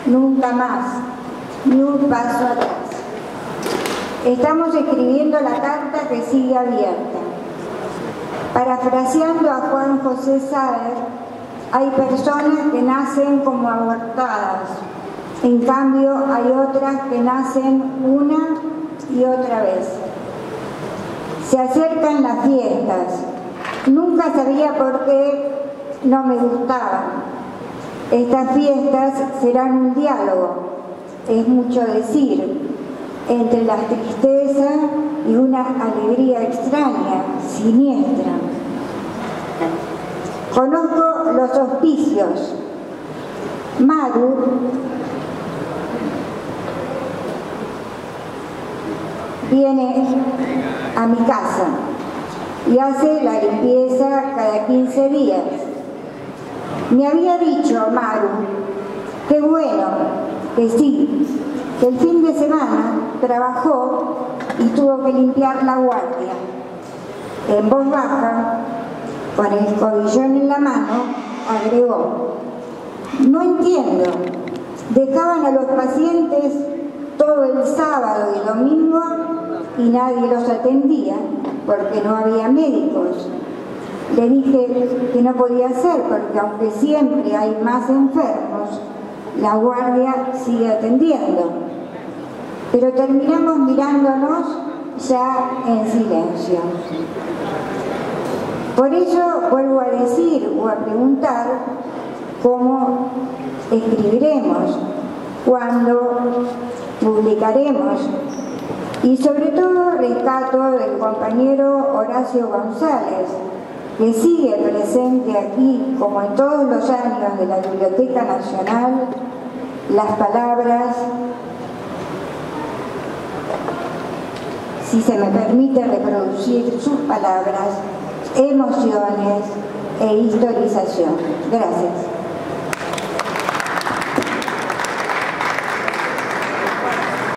nunca más, ni un paso atrás. Estamos escribiendo la carta que sigue abierta. Parafraseando a Juan José Saer, hay personas que nacen como abortadas, en cambio hay otras que nacen una y otra vez. Se acercan las fiestas, nunca sabía por qué no me gustaban. Estas fiestas serán un diálogo, es mucho decir, entre la tristeza y una alegría extraña, siniestra. Conozco los auspicios. Maru viene a mi casa y hace la limpieza cada 15 días. Me había dicho Maru, qué bueno, que sí, que el fin de semana trabajó y tuvo que limpiar la guardia. En voz baja, con el escobillón en la mano, agregó, no entiendo, dejaban a los pacientes todo el sábado y domingo y nadie los atendía porque no había médicos. Le dije que no podía ser porque aunque siempre hay más enfermos, la guardia sigue atendiendo. Pero terminamos mirándonos ya en silencio. Por ello vuelvo a decir o a preguntar cómo escribiremos, cuándo publicaremos y sobre todo rescato del compañero Horacio González, que sigue presente aquí como en todos los años de la Biblioteca Nacional, las palabras, si se me permite reproducir sus palabras, emociones e historización. Gracias.